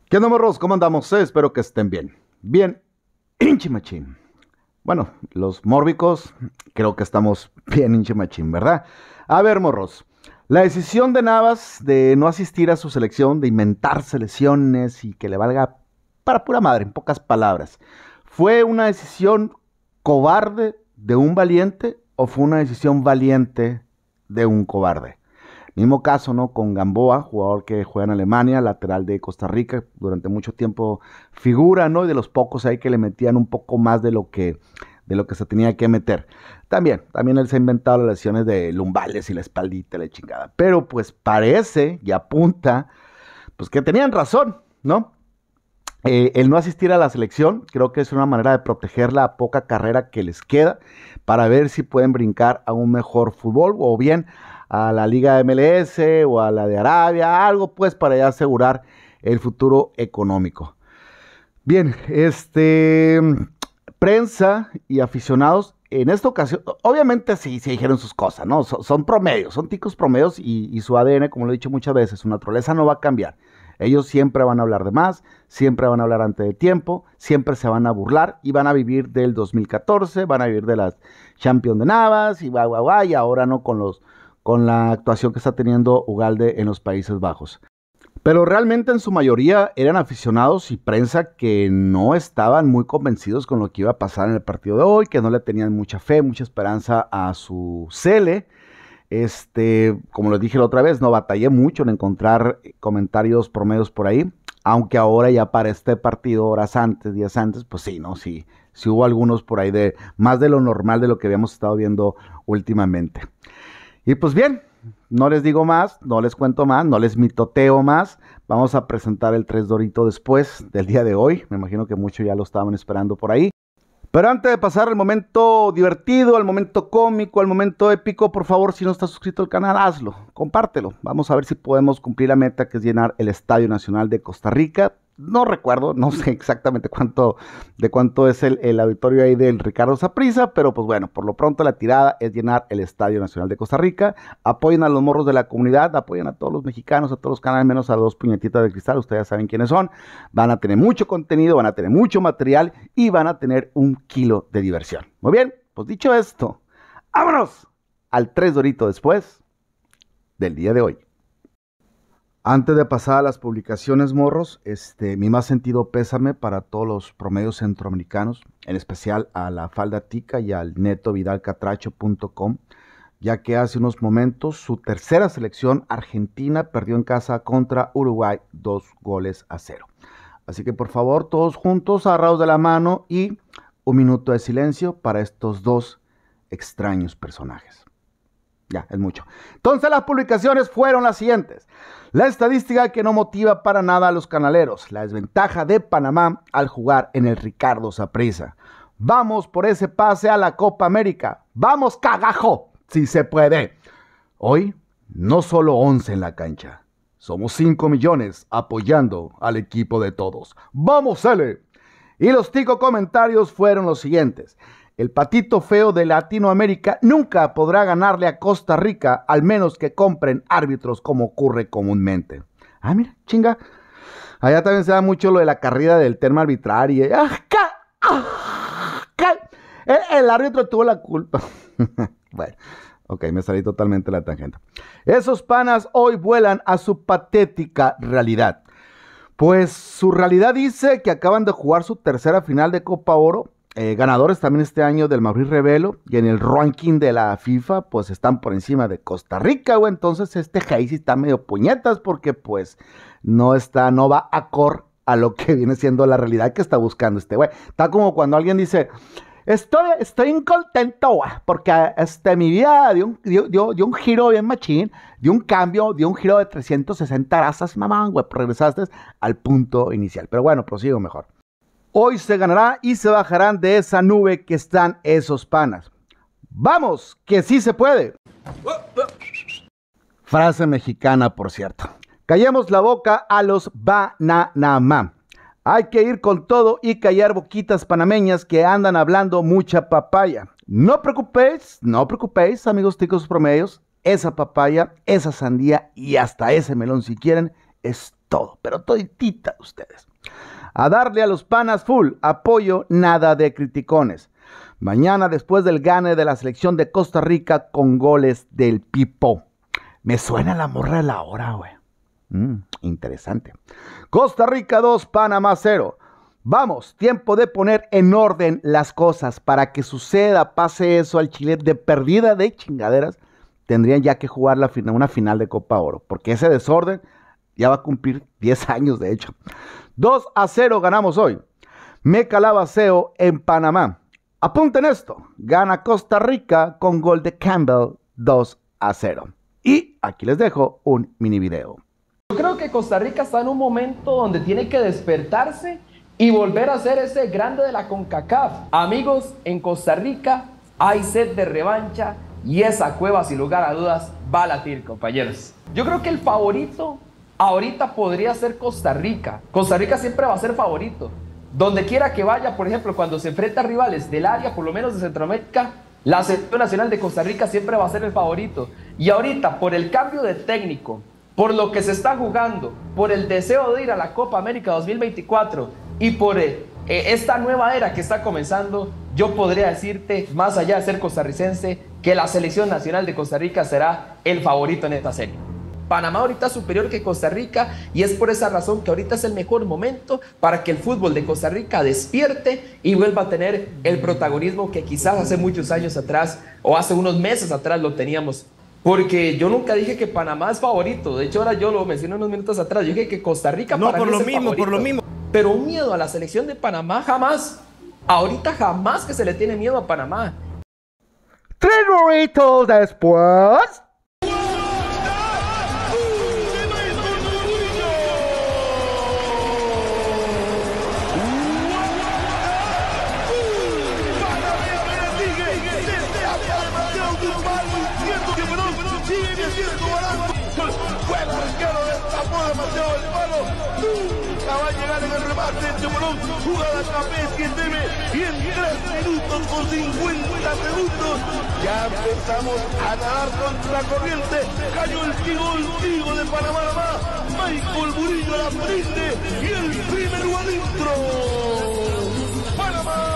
¿Qué onda, morros? ¿Cómo andamos? Espero que estén bien. Bien, hinchi machín. Bueno, los mórbicos, creo que estamos bien hinchi machín, ¿verdad? A ver, morros. La decisión de Navas de no asistir a su selección, de inventarse lesiones y que le valga para pura madre, en pocas palabras, ¿fue una decisión cobarde de un valiente o fue una decisión valiente de un cobarde? Mismo caso, ¿no? Con Gamboa, jugador que juega en Alemania, lateral de Costa Rica, durante mucho tiempo figura, ¿no? Y de los pocos ahí que le metían un poco más de lo que se tenía que meter. También él se ha inventado las lesiones de lumbales y la espaldita, la chingada. Pero pues parece y apunta, pues que tenían razón, ¿no? El no asistir a la selección creo que es una manera de proteger la poca carrera que les queda para ver si pueden brincar a un mejor fútbol o bien a la Liga MLS o a la de Arabia, algo pues para ya asegurar el futuro económico. Bien, prensa y aficionados en esta ocasión, obviamente sí, se dijeron sus cosas, ¿no? Son promedios, son ticos promedios y su ADN, como lo he dicho muchas veces, su naturaleza no va a cambiar. Ellos siempre van a hablar de más, siempre van a hablar antes de tiempo, siempre se van a burlar y van a vivir del 2014, van a vivir de las Champions de Navas y y ahora no con la actuación que está teniendo Ugalde en los Países Bajos. Pero realmente en su mayoría eran aficionados y prensa que no estaban muy convencidos con lo que iba a pasar en el partido de hoy, que no le tenían mucha fe, mucha esperanza a su Cele. Como les dije la otra vez, no batallé mucho en encontrar comentarios promedios por ahí, aunque ahora ya para este partido, horas antes, días antes, pues sí, ¿no? Sí hubo algunos por ahí de más de lo normal de lo que habíamos estado viendo últimamente. Y pues bien, no les digo más, no les cuento más, no les mitoteo más. Vamos a presentar el Tres Dorito después del día de hoy. Me imagino que muchos ya lo estaban esperando por ahí. Pero antes de pasar al momento divertido, al momento cómico, al momento épico, por favor, si no estás suscrito al canal, hazlo, compártelo. Vamos a ver si podemos cumplir la meta que es llenar el Estadio Nacional de Costa Rica. No recuerdo, no sé exactamente de cuánto es el auditorio ahí del Ricardo Saprissa, pero pues bueno, por lo pronto la tirada es llenar el Estadio Nacional de Costa Rica. Apoyen a los morros de la comunidad, apoyen a todos los mexicanos, a todos los canales, menos a dos puñetitas de cristal, ustedes ya saben quiénes son. Van a tener mucho contenido, van a tener mucho material y van a tener 1 kilo de diversión. Muy bien, pues dicho esto, vámonos al Tres Dorito después del día de hoy. Antes de pasar a las publicaciones, morros, mi más sentido pésame para todos los promedios centroamericanos, en especial a la Falda Tica y al netovidalcatracho.com, ya que hace unos momentos su tercera selección argentina perdió en casa contra Uruguay 2-0. Así que por favor, todos juntos, agarrados de la mano y 1 minuto de silencio para estos dos extraños personajes. Ya, es mucho. Entonces las publicaciones fueron las siguientes. La estadística que no motiva para nada a los canaleros. La desventaja de Panamá al jugar en el Ricardo Saprissa. Vamos por ese pase a la Copa América. Vamos, cagajo, si se puede. Hoy, no solo 11 en la cancha. Somos 5 millones apoyando al equipo de todos. ¡Vamos, L! Y los tico comentarios fueron los siguientes. El patito feo de Latinoamérica nunca podrá ganarle a Costa Rica, al menos que compren árbitros como ocurre comúnmente. Ah, mira, chinga. Allá también se da mucho lo de la carrera del tema arbitrario. El árbitro tuvo la culpa. Bueno, ok, me salí totalmente de la tangente. Esos panas hoy vuelan a su patética realidad. Pues su realidad dice que acaban de jugar su tercera final de Copa Oro. Ganadores también este año del Maurice Revelo y en el ranking de la FIFA pues están por encima de Costa Rica, güey. Entonces Hayes está medio puñetas porque pues no va acorde a lo que viene siendo la realidad que está buscando este güey. Está como cuando alguien dice, estoy incontento, güey, porque mi vida dio un giro bien machín, dio un cambio, dio un giro de 360 grados, mamá, güey, regresaste al punto inicial. Pero bueno, prosigo mejor. Hoy se ganará y se bajarán de esa nube que están esos panas. ¡Vamos, que sí se puede! Frase mexicana, por cierto. Callemos la boca a los bananamá. Hay que ir con todo y callar boquitas panameñas que andan hablando mucha papaya. No preocupéis, amigos ticos promedios. Esa papaya, esa sandía y hasta ese melón, si quieren, es todo, pero toditita de ustedes. A darle a los panas full, apoyo, nada de criticones. Mañana después del gane de la selección de Costa Rica con goles del Pipo. Me suena la morra de la hora, güey. Interesante. Costa Rica 2, Panamá 0. Vamos, tiempo de poner en orden las cosas para que suceda, pase eso al Chile de perdida de chingaderas. Tendrían ya que jugar una final de Copa Oro, porque ese desorden ya va a cumplir 10 años, de hecho. 2-0 ganamos hoy. Me calabaceo en Panamá. Apunten esto, gana Costa Rica con gol de Campbell 2-0. Y aquí les dejo un mini video. Yo creo que Costa Rica está en un momento donde tiene que despertarse y volver a ser ese grande de la CONCACAF. Amigos, en Costa Rica hay sed de revancha y esa cueva, sin lugar a dudas, va a latir, compañeros. Yo creo que el favorito ahorita podría ser Costa Rica. Costa Rica siempre va a ser favorito. Donde quiera que vaya, por ejemplo, cuando se enfrenta a rivales del área, por lo menos de Centroamérica, la selección nacional de Costa Rica siempre va a ser el favorito. Y ahorita, por el cambio de técnico, por lo que se está jugando, por el deseo de ir a la Copa América 2024 y por esta nueva era que está comenzando, yo podría decirte, más allá de ser costarricense, que la selección nacional de Costa Rica será el favorito en esta serie. Panamá ahorita es superior que Costa Rica y es por esa razón que ahorita es el mejor momento para que el fútbol de Costa Rica despierte y vuelva a tener el protagonismo que quizás hace muchos años atrás o hace unos meses atrás lo teníamos. Porque yo nunca dije que Panamá es favorito. De hecho, ahora yo lo mencioné unos minutos atrás. Yo dije que Costa Rica no, para por mí lo es el mismo, favorito. por lo mismo. Pero un miedo a la selección de Panamá jamás. Ahorita jamás que se le tiene miedo a Panamá. 3 horitos después. Va a llegar en el remate de Bolón, jugada Capés que debe y en 3 minutos con 50 segundos ya empezamos a nadar contra corriente. Cayó el Tigo de Panamá, Michael Murillo la prende y el primer gol adentro. Panamá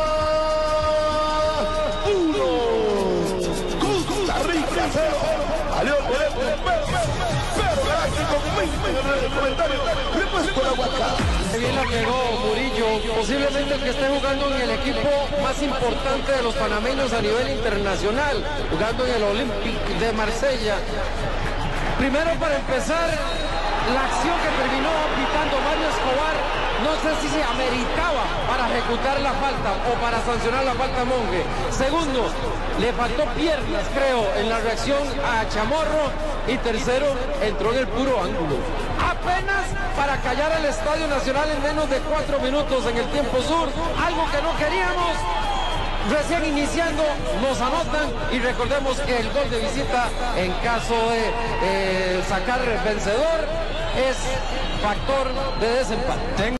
1, Costa Rica 0. Alió pero galáctico en el comentario. Le puesto la guaca. Bien la pegó Murillo, posiblemente el que esté jugando en el equipo más importante de los panameños a nivel internacional, jugando en el Olympique de Marsella. Primero, para empezar, la acción que terminó pitando Mario Escobar, no sé si se ameritaba para ejecutar la falta o para sancionar la falta a Monge. Segundo, le faltó piernas, creo, en la reacción a Chamorro. Y tercero, entró en el puro ángulo. Apenas para callar al Estadio Nacional en menos de 4 minutos en el tiempo sur, algo que no queríamos. Recién iniciando, nos anotan y recordemos que el gol de visita, en caso de sacar vencedor, es factor de desempate.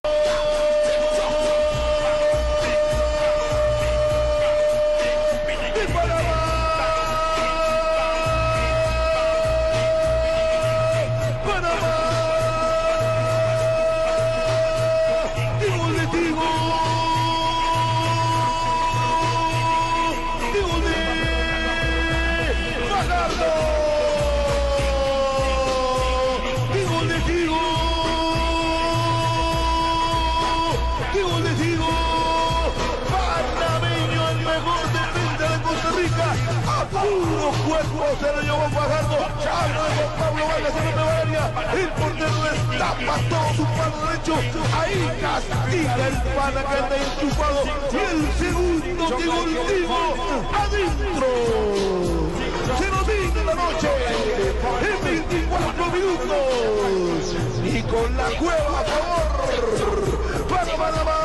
Puro cuerpo se lo llevó Fajardo. Chavo de Pablo Vargas en la área. El portero destapa todo su palo derecho. Ahí castiga el pana que anda enchufado. Y el segundo que golpeó adentro. Se nos viene la noche en 24 minutos. Y con la cueva a favor para Panamá.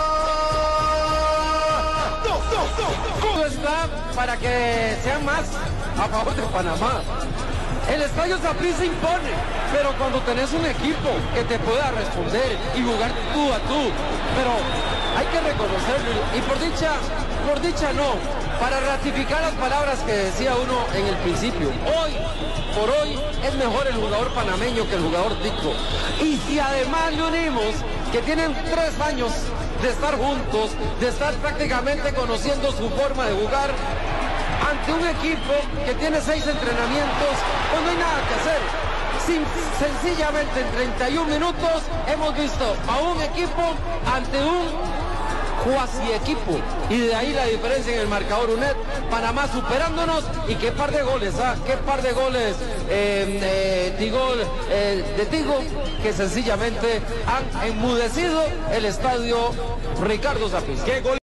Todo está para que sean más a favor de Panamá. El Estadio Saprissa impone, pero cuando tenés un equipo que te pueda responder y jugar tú a tú, pero hay que reconocerlo y por dicha no, para ratificar las palabras que decía uno en el principio. Hoy por hoy es mejor el jugador panameño que el jugador tico. Y si además le unimos que tienen 3 años de estar juntos, de estar prácticamente conociendo su forma de jugar, ante un equipo que tiene 6 entrenamientos, pues no hay nada que hacer. Sencillamente en 31 minutos hemos visto a un equipo ante un cuasi equipo, y de ahí la diferencia en el marcador. UNED, Panamá superándonos, y qué par de goles, qué par de goles de Tigo, que sencillamente han enmudecido el estadio Ricardo Saprissa. ¡Qué gol!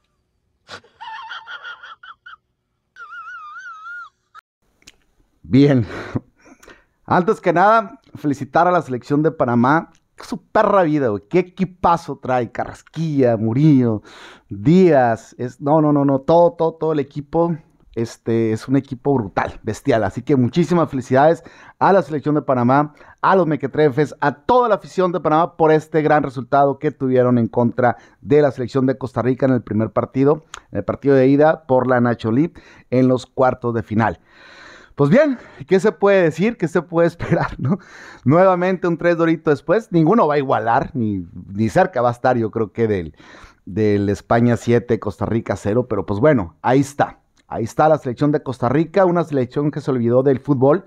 Bien, antes que nada, felicitar a la selección de Panamá. Su perra vida, güey. Qué equipazo trae. Carrasquilla, Murillo, Díaz. Todo el equipo es un equipo brutal, bestial. Así que muchísimas felicidades a la selección de Panamá, a los mequetrefes, a toda la afición de Panamá por este gran resultado que tuvieron en contra de la selección de Costa Rica en el primer partido, en el partido de ida por la Nacho League en los cuartos de final. Pues bien, ¿qué se puede decir? ¿Qué se puede esperar, no? Nuevamente un 3 Dorito después, ninguno va a igualar, ni cerca va a estar, yo creo que del España 7, Costa Rica 0, pero pues bueno, ahí está la selección de Costa Rica, una selección que se olvidó del fútbol,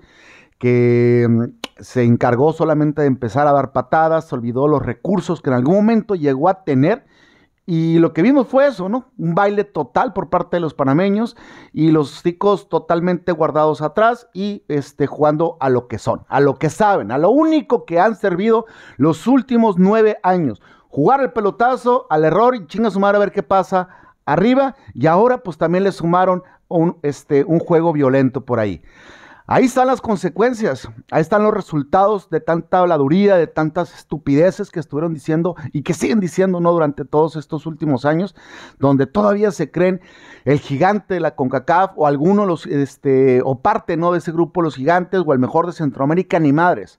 que se encargó solamente de empezar a dar patadas, se olvidó los recursos que en algún momento llegó a tener. Y lo que vimos fue eso, ¿no? Un baile total por parte de los panameños y los ticos totalmente guardados atrás y jugando a lo que son, a lo que saben, a lo único que han servido los últimos 9 años. Jugar el pelotazo al error y chinga su madre a ver qué pasa arriba, y ahora pues también le sumaron un juego violento por ahí. Ahí están las consecuencias, ahí están los resultados de tanta habladuría, de tantas estupideces que estuvieron diciendo y que siguen diciendo, ¿no? Durante todos estos últimos años, donde todavía se creen el gigante de la CONCACAF o algunos o parte, ¿no? De ese grupo, los gigantes o el mejor de Centroamérica, ni madres.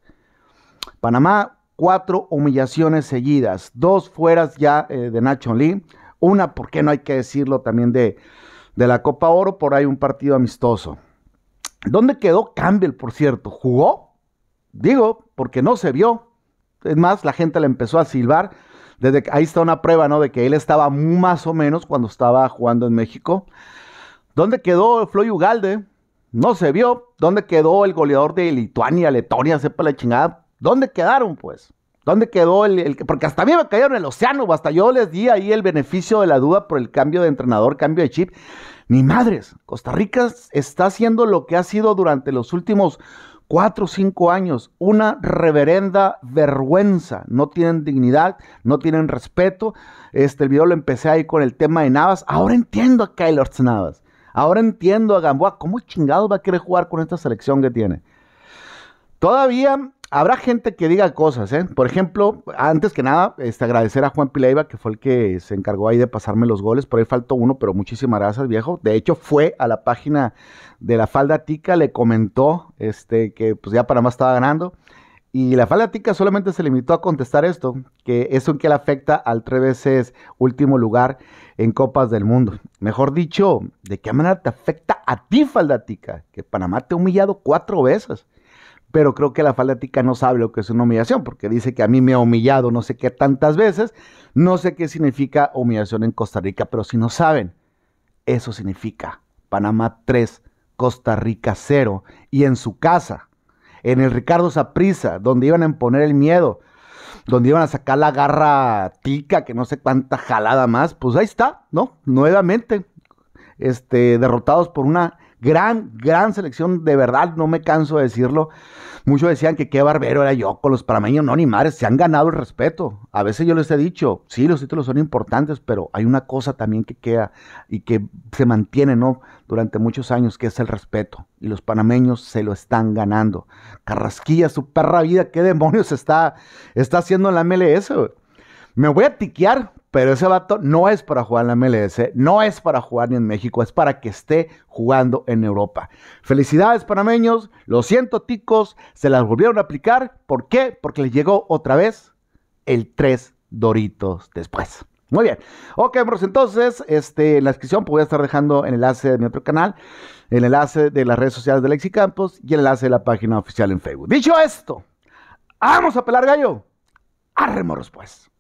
Panamá, 4 humillaciones seguidas, 2 fueras ya de Nacho League, una, ¿por qué no hay que decirlo? También de la Copa Oro, por ahí un partido amistoso. ¿Dónde quedó Campbell, por cierto? ¿Jugó? Digo, porque no se vio. Es más, la gente le empezó a silbar. Ahí está una prueba, ¿no? De que él estaba más o menos cuando estaba jugando en México. ¿Dónde quedó Floyd Ugalde? No se vio. ¿Dónde quedó el goleador de Lituania, Letonia, sepa la chingada? ¿Dónde quedaron, pues? ¿Dónde quedó porque hasta a mí me cayeron en el océano, hasta yo les di ahí el beneficio de la duda por el cambio de entrenador, cambio de chip. Ni madres, Costa Rica está haciendo lo que ha sido durante los últimos 4 o 5 años, una reverenda vergüenza. No tienen dignidad, no tienen respeto. El video lo empecé ahí con el tema de Navas. Ahora entiendo a Keylor Navas, ahora entiendo a Gamboa. ¿Cómo chingados va a querer jugar con esta selección que tiene? Todavía habrá gente que diga cosas, ¿eh? Por ejemplo, antes que nada, agradecer a Juan Pileiva, que fue el que se encargó ahí de pasarme los goles. Por ahí faltó uno, pero muchísimas gracias, viejo. De hecho, fue a la página de la Falda Tica, le comentó que pues ya Panamá estaba ganando. Y la Falda Tica solamente se limitó a contestar esto, que eso en qué le afecta al 3 veces último lugar en Copas del Mundo. Mejor dicho, ¿de qué manera te afecta a ti, Falda Tica? Que Panamá te ha humillado 4 veces. Pero creo que la Falda Tica no sabe lo que es una humillación, porque dice que a mí me ha humillado no sé qué tantas veces, no sé qué significa humillación en Costa Rica, pero si no saben, eso significa Panamá 3, Costa Rica 0, y en su casa, en el Ricardo Saprissa, donde iban a imponer el miedo, donde iban a sacar la garra tica, que no sé cuánta jalada más, pues ahí está, ¿no? Nuevamente, derrotados por una gran selección, de verdad, no me canso de decirlo. Muchos decían que qué barbero era yo con los panameños. No, ni madres, se han ganado el respeto. A veces yo les he dicho, sí, los títulos son importantes, pero hay una cosa también que queda y que se mantiene, ¿no? Durante muchos años, que es el respeto. Y los panameños se lo están ganando. Carrasquilla, su perra vida, ¿qué demonios está haciendo en la MLS, güey? Me voy a tiquear, pero ese vato no es para jugar en la MLS, no es para jugar ni en México, es para que esté jugando en Europa. Felicidades, panameños, lo siento, ticos, se las volvieron a aplicar. ¿Por qué? Porque les llegó otra vez el 3 Doritos después. Muy bien. Ok, morros, entonces, en la descripción voy a estar dejando el enlace de mi otro canal, el enlace de las redes sociales de Alexis Campos y el enlace de la página oficial en Facebook. Dicho esto, ¡vamos a pelar gallo! ¡Arre, morros, pues!